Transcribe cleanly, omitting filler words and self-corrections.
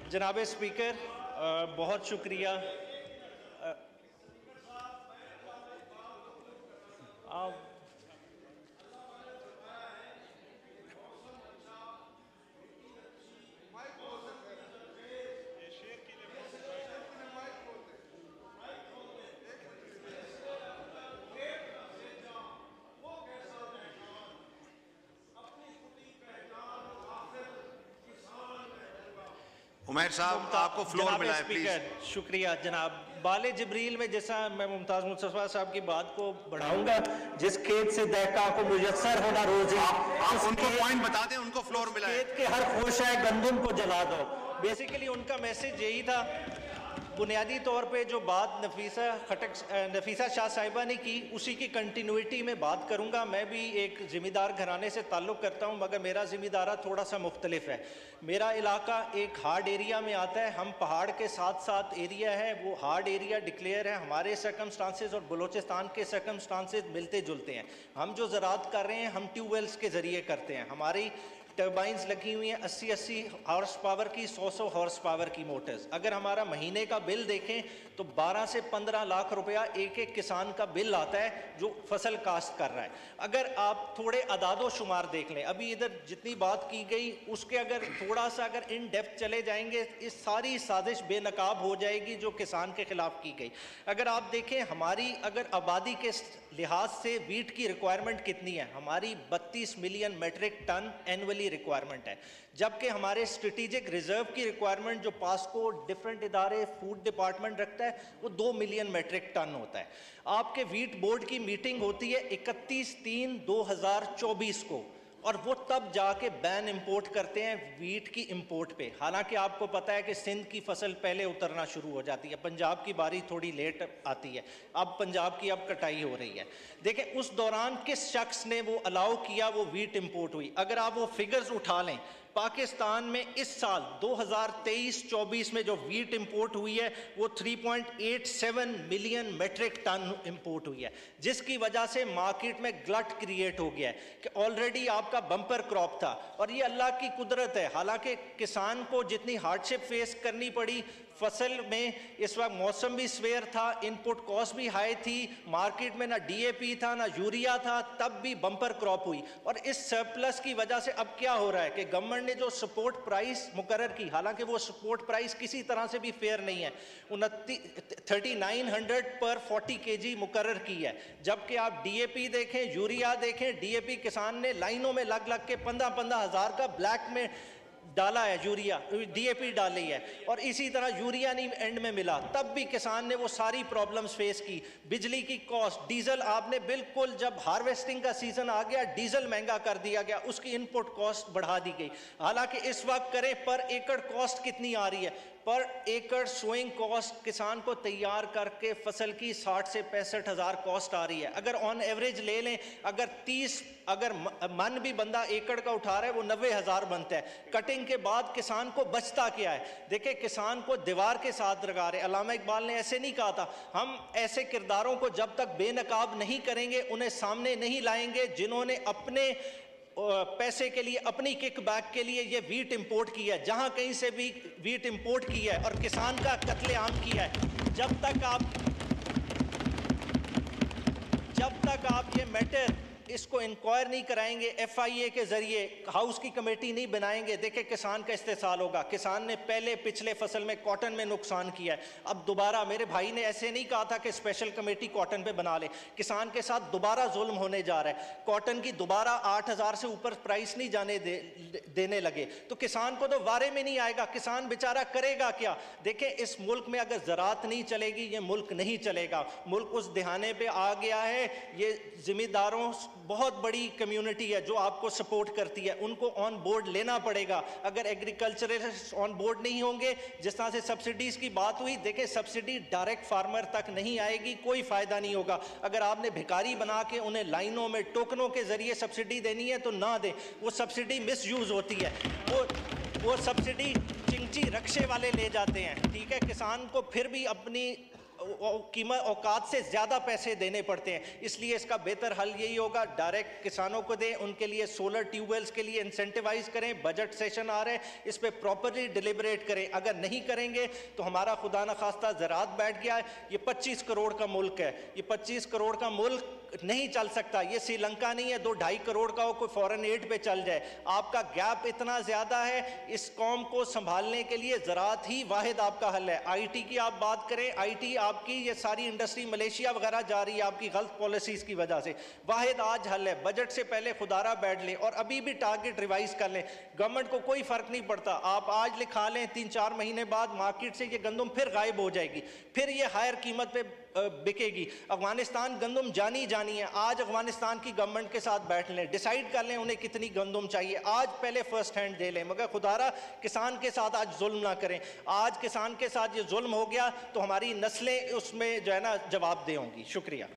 जनाब स्पीकर, बहुत शुक्रिया। उमैर साहब, आपको फ्लोर मिला है, प्लीज। शुक्रिया जनाब। बाले जिब्रील में जैसा मैं मुमताज मुस्तफा साहब की बात को बढ़ाऊंगा, जिस खेत से दहका को मुयस्सर होना रोज आप उनको पॉइंट बता दें, उनको फ्लोर मिला है। खेत के हर खोशा है गंदुम को जला दो। बेसिकली उनका मैसेज यही था। बुनियादी तौर पे जो बात नफीसा शाह साहिबा ने की, उसी की कंटिन्यूटी में बात करूंगा। मैं भी एक ज़िम्मेदार घराने से ताल्लुक़ करता हूं, मगर मेरा ज़िम्मेदारा थोड़ा सा मुख्तलिफ है। मेरा इलाका एक हार्ड एरिया में आता है। हम पहाड़ के साथ साथ एरिया है, वो हार्ड एरिया डिक्लेयर है। हमारे सर्कमस्टांसेस और बलोचिस्तान के सर्कमस्टांसेस मिलते जुलते हैं। हम जो ज़राअत कर रहे हैं, हम ट्यूबवेल्स के ज़रिए करते हैं। हमारी टर्बाइंस लगी हुई हैं 80-80 हॉर्स पावर की, 100-100 हॉर्स पावर की मोटर्स। अगर हमारा महीने का बिल देखें तो 12 से 15 लाख रुपया एक एक किसान का बिल आता है जो फसल काश्त कर रहा है। अगर आप थोड़े अदादो शुमार देख लें, अभी इधर जितनी बात की गई उसके अगर थोड़ा सा अगर इन डेप्थ चले जाएंगे, इस सारी साजिश बेनकाब हो जाएगी जो किसान के खिलाफ की गई। अगर आप देखें हमारी अगर आबादी के लिहाज से वीट की रिक्वायरमेंट कितनी है, हमारी 32 million metric ton annually requirement है, जबकि हमारे स्ट्रेटेजिक रिजर्व की रिक्वायरमेंट जो पासको डिफरेंट इदारे फूड डिपार्टमेंट रखता है वो 2 मिलियन मेट्रिक टन होता है। आपके वीट बोर्ड की मीटिंग होती है 31/3/2024 को, और वो तब जाके बैन इंपोर्ट करते हैं वीट की इंपोर्ट पे। हालांकि आपको पता है कि सिंध की फसल पहले उतरना शुरू हो जाती है, पंजाब की बारी थोड़ी लेट आती है। अब पंजाब की अब कटाई हो रही है। देखें उस दौरान किस शख्स ने वो अलाउ किया, वो वीट इंपोर्ट हुई। अगर आप वो फिगर्स उठा लें, पाकिस्तान में इस साल 2023-24 में जो वीट इंपोर्ट हुई है वो 3.87 मिलियन मेट्रिक टन इंपोर्ट हुई है, जिसकी वजह से मार्केट में ग्लट क्रिएट हो गया है कि ऑलरेडी आपका बम्पर क्रॉप था। और ये अल्लाह की कुदरत है। हालांकि किसान को जितनी हार्डशिप फेस करनी पड़ी फसल में, इस वक्त मौसम भी स्वेयर था, इनपुट कॉस्ट भी हाई थी, मार्केट में ना डीएपी था ना यूरिया था, तब भी बम्पर क्रॉप हुई। और इस सरप्लस की वजह से अब क्या हो रहा है कि गवर्नमेंट ने जो सपोर्ट प्राइस मुकर्रर की, हालांकि वो सपोर्ट प्राइस किसी तरह से भी फेयर नहीं है, 3900 पर 40 kg मुकर्रर की है। जबकि आप डीएपी देखें, यूरिया देखें, डीएपी किसान ने लाइनों में लग लग के 15-15 हज़ार का ब्लैक में डाला है, यूरिया डीएपी डाली है, और इसी तरह यूरिया नहीं एंड में मिला, तब भी किसान ने वो सारी प्रॉब्लम्स फेस की। बिजली की कॉस्ट, डीजल आपने बिल्कुल जब हार्वेस्टिंग का सीजन आ गया डीजल महंगा कर दिया गया, उसकी इनपुट कॉस्ट बढ़ा दी गई। हालांकि इस वक्त करें पर एकड़ कॉस्ट कितनी आ रही है, पर एकड़ सोइंग कॉस्ट किसान को तैयार करके फसल की 60 से 65 हज़ार कॉस्ट आ रही है। अगर ऑन एवरेज ले लें, अगर मन भी बंदा एकड़ का उठा रहा है वो 90 हज़ार बनता है। कटिंग के बाद किसान को बचता क्या है? देखिए किसान को दीवार के साथ लगा रहे। अल्लामा इकबाल ने ऐसे नहीं कहा था, हम ऐसे किरदारों को जब तक बेनकाब नहीं करेंगे, उन्हें सामने नहीं लाएंगे जिन्होंने अपने पैसे के लिए, अपनी किक बैक के लिए ये वीट इंपोर्ट किया है, जहां कहीं से भी वीट इंपोर्ट किया है और किसान का कत्लेआम किया है। जब तक आप ये मैटर इसको इंक्वायर नहीं कराएंगे, एफआईए के जरिए हाउस की कमेटी नहीं बनाएंगे, देखिए किसान का इस्तेसाल होगा। किसान ने पहले पिछले फसल में कॉटन में नुकसान किया है, अब दोबारा, मेरे भाई ने ऐसे नहीं कहा था कि स्पेशल कमेटी कॉटन पे बना ले, किसान के साथ दोबारा जुल्म होने जा रहा है। कॉटन की दोबारा 8000 से ऊपर प्राइस नहीं जाने देने लगे तो किसान को तो वारे में नहीं आएगा, किसान बेचारा करेगा क्या? देखिए इस मुल्क में अगर ज़राअत नहीं चलेगी ये मुल्क नहीं चलेगा। मुल्क उस दिहाने पे आ गया है। ये जिम्मेदारों, बहुत बड़ी कम्युनिटी है जो आपको सपोर्ट करती है, उनको ऑन बोर्ड लेना पड़ेगा। अगर एग्रीकल्चरिस्ट ऑन बोर्ड नहीं होंगे, जिस तरह से सब्सिडीज की बात हुई, देखिए सब्सिडी डायरेक्ट फार्मर तक नहीं आएगी, कोई फायदा नहीं होगा। अगर आपने भिखारी बना के उन्हें लाइनों में टोकनों के जरिए सब्सिडी देनी है तो ना दें, वो सब्सिडी मिस यूज होती है, वो सब्सिडी चिंची रक्शे वाले ले जाते हैं। ठीक है, किसान को फिर भी अपनी कीमत औकात से ज़्यादा पैसे देने पड़ते हैं। इसलिए इसका बेहतर हल यही होगा, डायरेक्ट किसानों को दें, उनके लिए सोलर ट्यूबवेल्स के लिए इंसेंटिवाइज करें। बजट सेशन आ रहे हैं, इस पर प्रॉपरली डिलिबरेट करें। अगर नहीं करेंगे तो हमारा खुदा न खास्ता ज़राअत बैठ गया है। ये 25 करोड़ का मुल्क है, ये 25 करोड़ का मुल्क नहीं चल सकता। ये श्रीलंका नहीं है 2-2.5 करोड़ का हो, कोई फॉरेन एड पे चल जाए। आपका गैप इतना ज़्यादा है, इस कौम को संभालने के लिए ज़राअत ही वाहिद आपका हल है। आईटी की आप बात करें, आईटी आपकी ये सारी इंडस्ट्री मलेशिया वगैरह जा रही है आपकी गलत पॉलिसीज़ की वजह से। वाहिद आज हल है, बजट से पहले खुदारा बैठ लें और अभी भी टारगेट रिवाइज कर लें। गवर्नमेंट को कोई फ़र्क नहीं पड़ता, आप आज लिखा लें 3-4 महीने बाद मार्केट से ये गंदम फिर गायब हो जाएगी, फिर ये हायर कीमत पे बिकेगी। अफगानिस्तान गंदम जानी है। आज अफगानिस्तान की गवर्नमेंट के साथ बैठ लें, डिसाइड कर लें उन्हें कितनी गंदम चाहिए, आज पहले फर्स्ट हैंड दे लें। मगर खुदारा किसान के साथ आज जुल्म ना करें। आज किसान के साथ ये जुल्म हो गया तो हमारी नस्लें उसमें जो है ना जवाब दे होंगी। शुक्रिया।